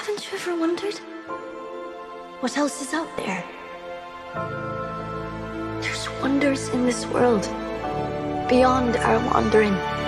Haven't you ever wondered what else is out there? There's wonders in this world beyond our wandering.